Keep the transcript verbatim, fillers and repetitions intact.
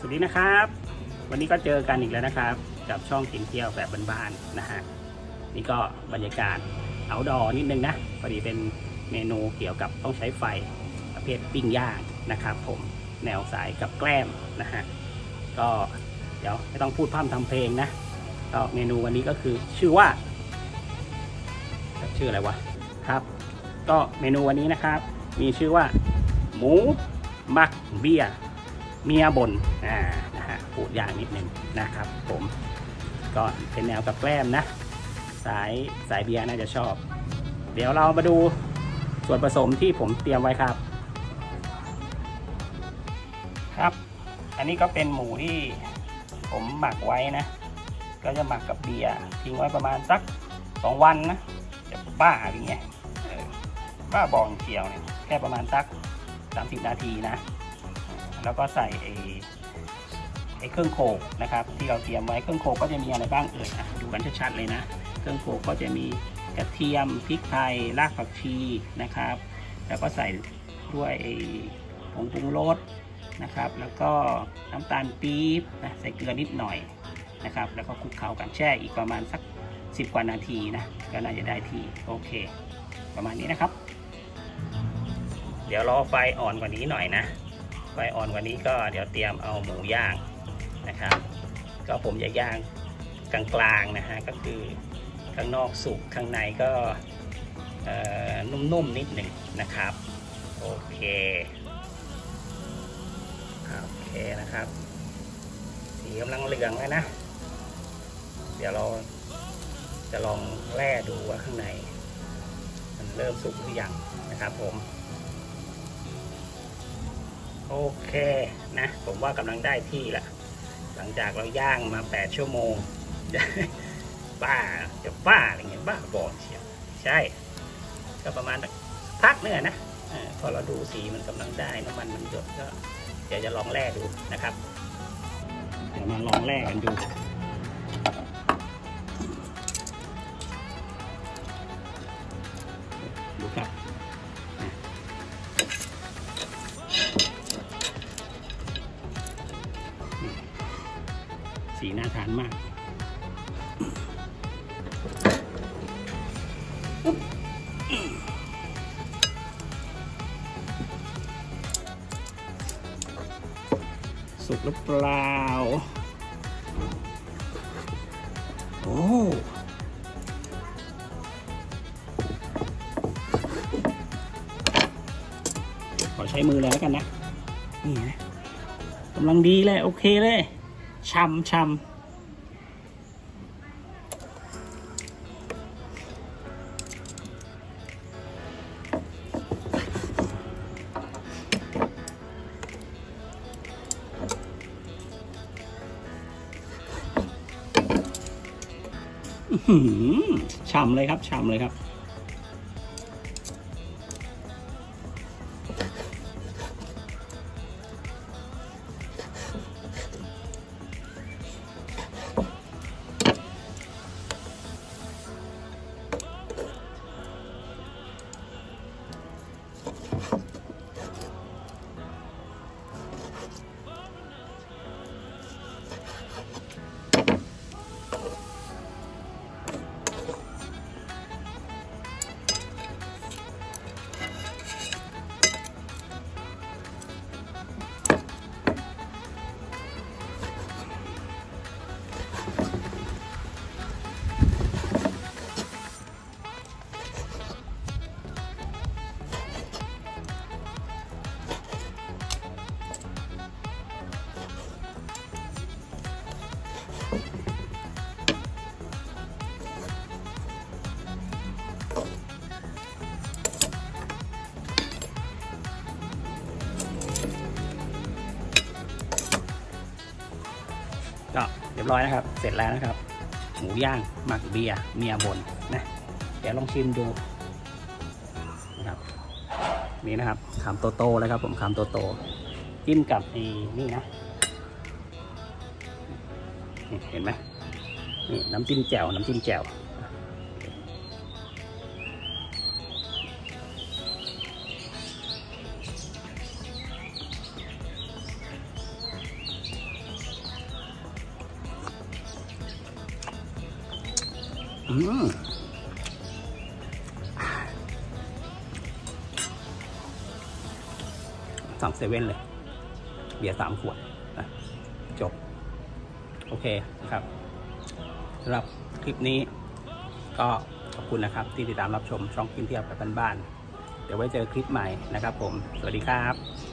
วัสดีนะครับวันนี้ก็เจอกันอีกแล้วนะครับกับช่องกินเที่ยวแบบบ้านๆนะฮะนี่ก็บรรยากาศเอาท์ดอร์นิดนึงนะพอดีเป็นเมนูเกี่ยวกับต้องใช้ไฟประเภทปิ้งย่างนะครับผมแนวสายกับแกล้มนะฮะก็เดี๋ยวไม่ต้องพูดพร่ำทำเพลงนะก็เมนูวันนี้ก็คือชื่อว่าชื่ออะไรวะครับก็เมนูวันนี้นะครับมีชื่อว่าหมูหมักเบียร์เมียบนอ่านะฮะพูดอย่างนิดนึงนะครับผมก็เป็นแนวกับแกล้มนะสายสายเบียร์น่าจะชอบเดี๋ยวเรามาดูส่วนผสมที่ผมเตรียมไว้ครับครับอันนี้ก็เป็นหมูที่ผมหมักไว้นะก็จะหมักกับเบียร์ทิ้งไว้ประมาณสักสองวันนะจะบ้าอะไรเงี้ยบ้าบองเชียวเนี่ยแค่ประมาณสักสามสิบนาทีนะแล้วก็ใส่ไอ้ไอ้เครื่องโขลกนะครับที่เราเตรียมไว้เครื่องโขลกก็จะมีอะไรบ้างเอ่ยนะดูกันชัดๆเลยนะเครื่องโขลกก็จะมีกระเทียมพริกไทยรากผักชีนะครับแล้วก็ใส่ด้วยผงปรุงรสนะครับแล้วก็น้ำตาลปี๊บนะใส่เกลือนิดหน่อยนะครับแล้วก็คลุกเคล้ากันแช่อีกประมาณสักสิบกว่านาทีนะก็น่าจะได้ที่โอเคประมาณนี้นะครับเดี๋ยวรอไฟอ่อนกว่านี้หน่อยนะไฟอ่อนกว่านี้ก็เดี๋ยวเตรียมเอาหมูย่างนะครับก็ผมจะย่างกลางๆนะฮะก็คือข้างนอกสุกข้างในก็นุ่มๆนิดหนึ่งนะครับโอเคโอเคนะครับสีกำลังเหลืองแล้วนะเดี๋ยวเราจะลองแล่ดูว่าข้างในมันเริ่มสุกหรือยังนะครับผมโอเคนะผมว่ากำลังได้ที่ละหลังจากเราย่างมาแปดชั่วโมงบ้าจะบ้าอะไรเงี้ยบ้าบอเชียวใช่ก็ประมาณพักเนื้อนะพอเราดูสีมันกำลังได้น้ำมันมันหยดก็เดี๋ยวจะลองแล่ดูนะครับเดี๋ยวมาลองแล่กันดูดูครับสีน่าทานมากสุกหรือเปล่าโอ้ขอใช้มือเลยแล้วกันนะนี่นะกำลังดีเลยโอเคเลยช่ำช่ำฉ่ำเลยครับฉ่ำเลยครับก็เรียบร้อยนะครับเสร็จแล้วนะครับหมูย่างหมักเบียร์เมียบนนะเดี๋ยวลองชิมดูนะครับนี่นะครับคำโตๆเลยครับผมคำโตๆจิ้มกับนี่นะนี่เห็นไหมนี่น้ำจิ้มแจ่วน้ำจิ้มแจ่ว ออืมสั่งเซเว่นเลยเบียร์สามขวดนะจบโอเคนะครับสำหรับคลิปนี้ก็ขอบคุณนะครับที่ติดตามรับชมช่องกินเที่ยวแบบบ้านๆเดี๋ยวไว้เจอคลิปใหม่นะครับผมสวัสดีครับ